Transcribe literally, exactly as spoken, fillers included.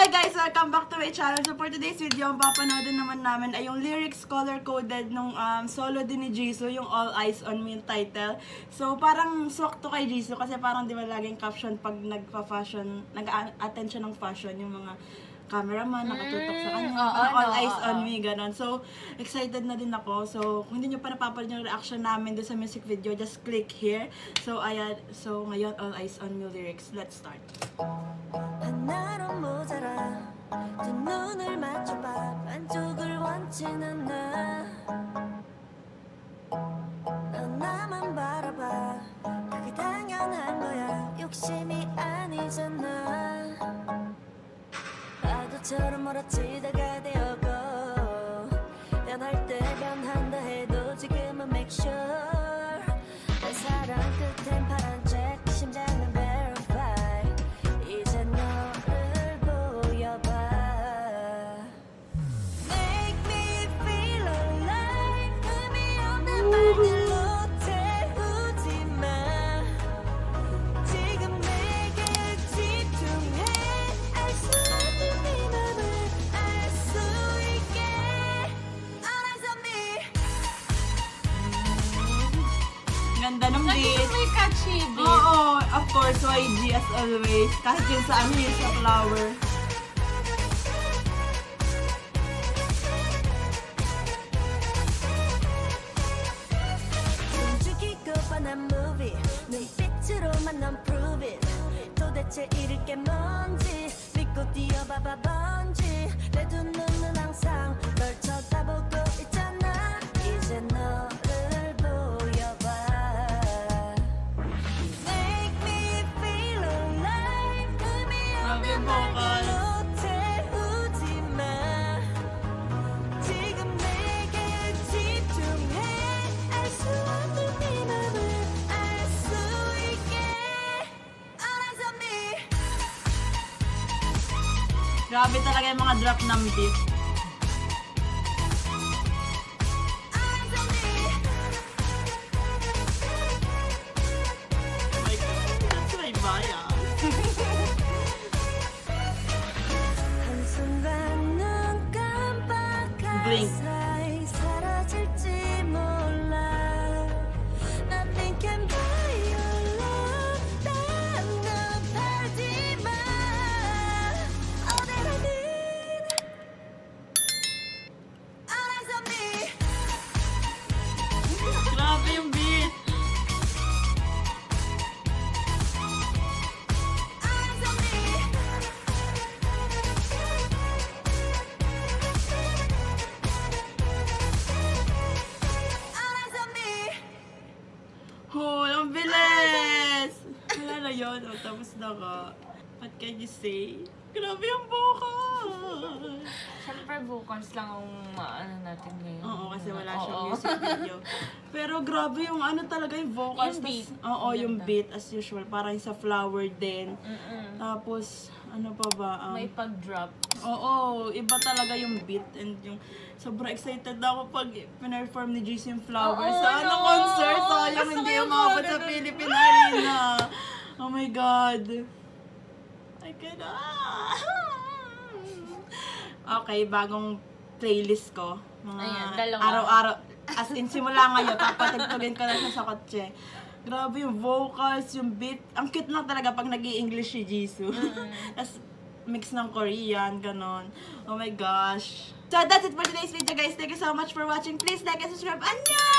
Hi guys! Welcome back to my channel. So for today's video, ang papanoodin naman namin ay yung lyrics color-coded nung um, solo din ni Jisoo, yung All Eyes on Me yung title. So parang swak to kay Jisoo kasi parang di ba laging caption pag nagpa-fashion, nag-attend siya ng fashion, yung mga cameraman, nakatutok sa kanya, mm, oh, all no, eyes oh, on oh. me, ganon. So, excited na din ako. So, kung hindi nyo pa napapanood yung reaction namin doon sa music video, just click here. So, ayan. So, ngayon, all eyes on me lyrics. Let's start. 하나로 모자라 두 눈을 맞춰봐 반쪽을 원치는 나 넌 나만 바라봐 그게 당연한 거야 욕심이 아니잖아 파도처럼 몰아치다가 되어고 변할 때 변한다 해도 지금은 make sure 내 사랑 끝엔 파란 책 심장은 verify 이제 너를 보여봐 Make me feel alive 의미 없는 말들로 태우지 마 지금 내게 집중해 알 수 없는 네 맘을 알 수 있게 All eyes on me Ganda ng beat. May catchy beat. Oo, of course, Y G as always. Kahit yun sa ano yun, sa flower. 숨죽이고 뻔한 movie 눈빛으로만 넌 prove it 도대체 잃을 게 뭔지 믿고 뛰어봐봐 번지 내 두 눈은 항상 널 쳐다보고 있잖아 이제 너를 보여봐 Make me feel alive 의미 없는 말들로 태우지 마 지금 내게 집중해 알 수 없는 네 맘을 알 수 있게 All eyes on me Grabe talaga yung mga drop ng beat. Eyes on me Oh my God, that's my bias. 한순간 눈 깜빡한 Blink. 사이 사라질지 몰라 Nothing can buy your love 단답하지 마 All that I need All eyes on me Grabe yung beat. Eyes on me All eyes on me Oh, ang bilis! Wala na yun. O, tapos na ka. What can you say? Grabe yung vocal! Siyempre, vocals lang ang ano natin ngayon. Oo, kasi wala Oo. siyang music video. Pero grabe yung ano talaga yung vocals. Yung beat. Tas- Oo, Ang yung ganda. beat as usual. Parang sa flower din. Mm-mm. Tapos, ano pa ba? Um, May pag-drop. Oo, iba talaga yung beat and yung sobrang excited na ako pag perform ni Jisoo yung flower Oo, sa ano no. concert. Sayang Gusto hindi ko yung umabot mga sa ganun. Philippine Arena. Oh my God. I cannot. Okay, bagong playlist ko. Mga Ayan, dalawa. araw-araw. As in, simula ngayon, papatagtugin ko na siya sa kotse. Grabe yung vocals, yung beat. Ang cute lang talaga pag nag-i-English si Jisoo. Tapos, mix ng Korean, ganon. Oh my gosh. So, that's it for today's video, guys. Thank you so much for watching. Please like and subscribe. Annyeong!